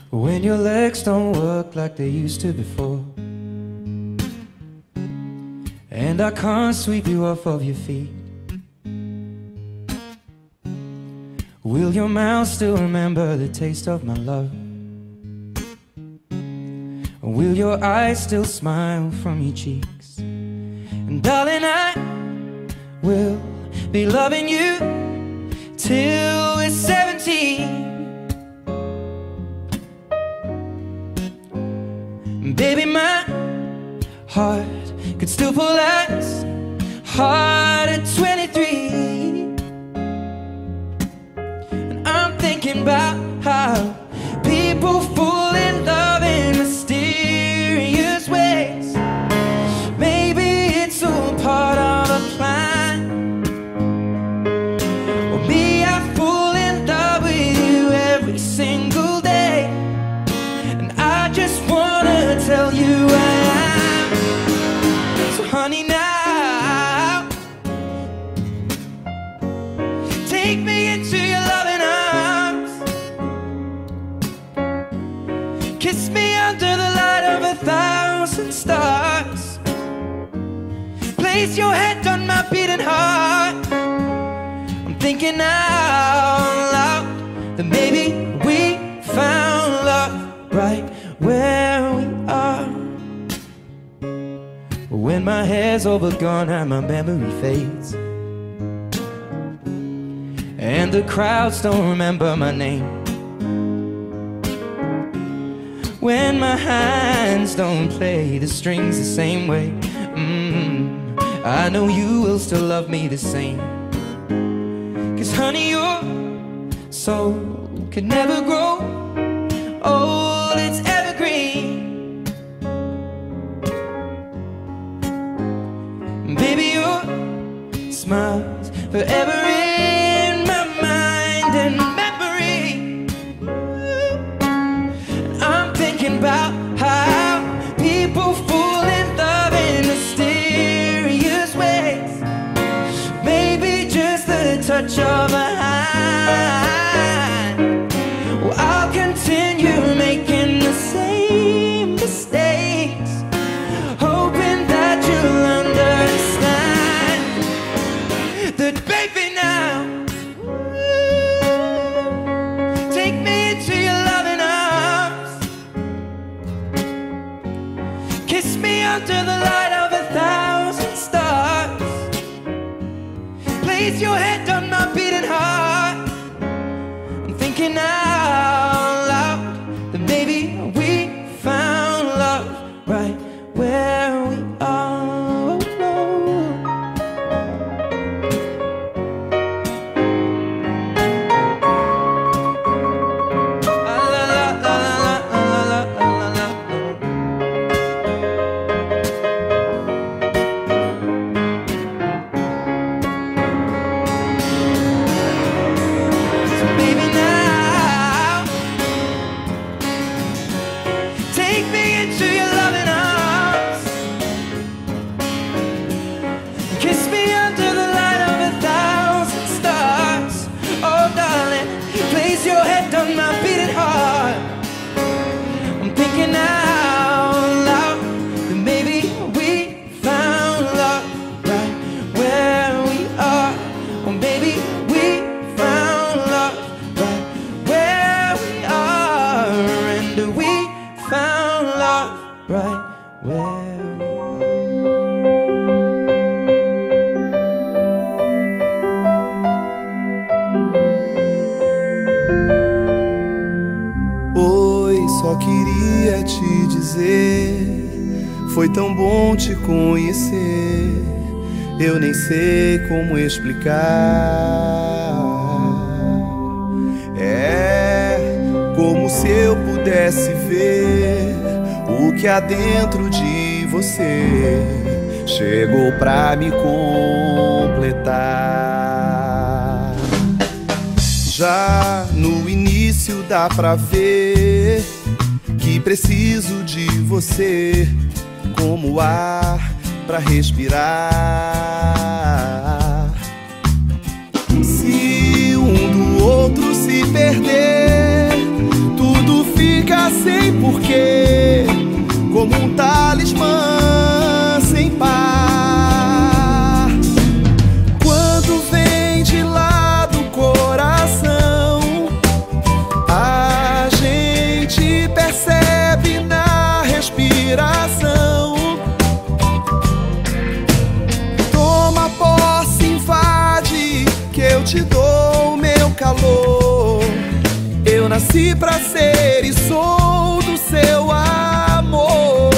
when your legs don't work like they used to before, and I can't sweep you off of your feet. Will your mouth still remember the taste of my love? Or will your eyes still smile from your cheeks? And darling, I will be loving you till we're 17. Baby, my heart could still pull as hard at 23. And I'm thinking about how people fall in love in mysterious ways. Maybe it's all part of a plan, or me, I fall in love with you every single day, and I just wanna tell you I am. So honey, now take me into your loving arms, kiss me under the light of 1,000 stars, place your head on my beating heart. I'm thinking out loud that maybe we found love right where we are. When my hair's overgone and my memory fades, and the crowds don't remember my name, when my hands don't play the strings the same way, I know you will still love me the same. 'Cause honey, your soul could never grow old, it's evergreen. Baby, your smile's forever in my mind and memory. And I'm thinking about how people fall in love in mysterious ways. Maybe just the touch of a hand. Well, I'll continue making the same mistakes, hoping that you'll understand that, baby, now take me into your loving arms, kiss me under the light of 1,000 stars, place your head on my beating heart. I'm thinking out loud that maybe we found love right where we are. Foi tão bom te conhecer, eu nem sei como explicar. É como se eu pudesse ver o que há dentro de você chegou pra me completar. Já no início dá pra ver que preciso de você como ar pra respirar. Se um do outro se perder, tudo fica amor. Eu nasci pra ser e sou do seu amor.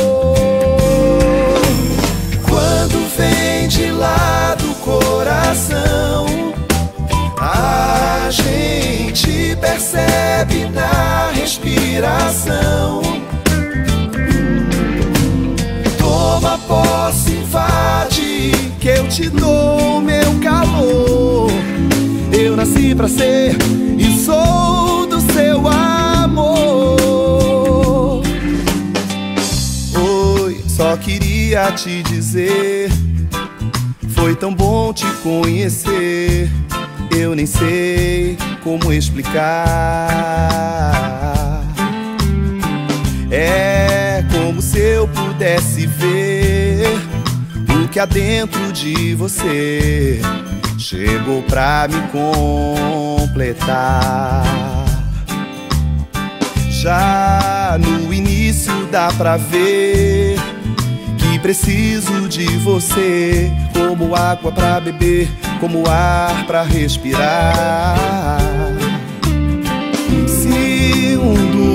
Quando vem de lá do coração, a gente percebe na respiração. Toma posse, invade, que eu te dou meu calor. Eu nasci pra ser e sou do seu amor. Oi, só queria te dizer, foi tão bom te conhecer. Eu nem sei como explicar. É como se eu pudesse ver o que há dentro de você chegou pra me completar. Já no início dá pra ver que preciso de você, como água pra beber, como ar pra respirar. Se um